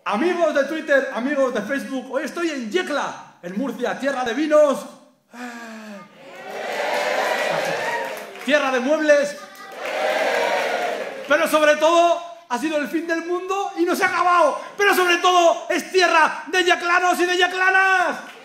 Amigos de Twitter, amigos de Facebook, hoy estoy en Yecla, en Murcia, tierra de vinos, tierra de muebles, pero sobre todo ha sido el fin del mundo y no se ha acabado, pero sobre todo es tierra de yeclanos y de yeclanas.